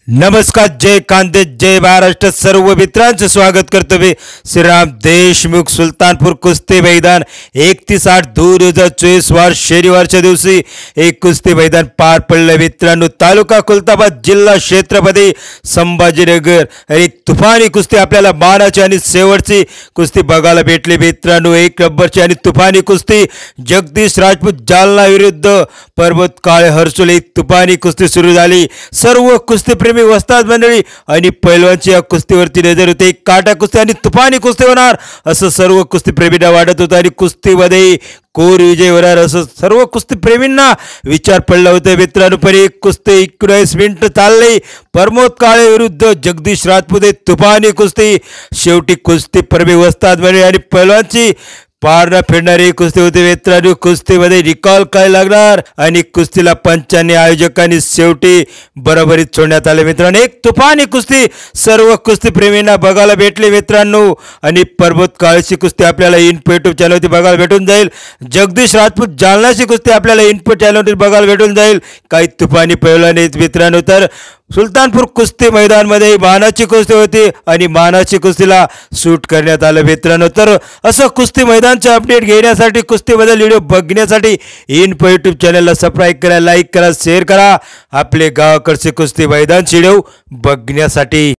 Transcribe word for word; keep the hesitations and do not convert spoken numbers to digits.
नमस्कार, जय कांदे, जय महाराष्ट्र. सर्व मित्रांचं स्वागत करतो मी श्रीराम देशमुख. सुलतानपूर कुस्ती मैदान एकतीस आठ दोन हजार चोवीस वार शनिवारच्या दिवशी एक कुस्ती मैदान पार पडलं मित्रांनो. तालुका खुलताबाद, जिल्हा छत्रपती संभाजीनगर. एक तुफानी कुस्ती आपल्याला मानाची आणि शेवटची कुस्ती बघायला भेटली मित्रांनो. एक नंबरची आणि तुफानी कुस्ती जगदीश राजपूत जालना विरुद्ध पर्वत काळे हर्सुल. एक तुफानी कुस्ती सुरू झाली. सर्व कुस्ती प्रेमी वस्ताद मंडळी आणि पैलवानची या कुस्तीवरती नजर होते. काटा कुस्ती आणि तुफानी कुस्ती होणार असं सर्व कुस्ती प्रेमींना वाटत होतं आणि कुस्तीमध्ये कोर विजय होणार असं सर्व कुस्ती प्रेमींना विचार पडला होता मित्रांनो. पण एक कुस्ती एकोणीस मिनिट चालली. प्रमोद काळे विरुद्ध जगदीश राजपूत. तुफानी कुस्ती. शेवटी कुस्ती प्रेमी वस्ताद मंडळी आणि पैलवानची पार न फिरणारी कुस्ती होती मित्रांनो. कुस्तीमध्ये निकाल काय लागणार आणि कुस्तीला पंचांनी आयोजकांनी शेवटी बरोबरीत सोडण्यात आले मित्रांनो. एक तुफानी कुस्ती सर्व कुस्ती प्रेमींना बघायला भेटली मित्रांनो. आणि पर्वत काळची कुस्ती आपल्याला इनपुट यूट्यूब चॅनलवरती बघायला भेटून जाईल. जगदीश राजपूत जालनाची कुस्ती आपल्याला इनपुट चॅनलवरती बघायला भेटून जाईल. काही तुफानी पैलवान आहेत मित्रांनो. तर सुलतानपूर कुस्ती मैदानमध्ये मानाची कुस्ती होती आणि मानाची कुस्तीला शूट करण्यात आलं मित्रांनो. तर असं कुस्ती मैदानचे अपडेट घेण्यासाठी, कुस्तीबद्दल व्हिडिओ बघण्यासाठी इनफो यूट्यूब चॅनलला सबस्क्राईब करा, लाईक करा, शेअर करा. आपले गावाकडचे कुस्ती मैदान व्हिडिओ बघण्यासाठी.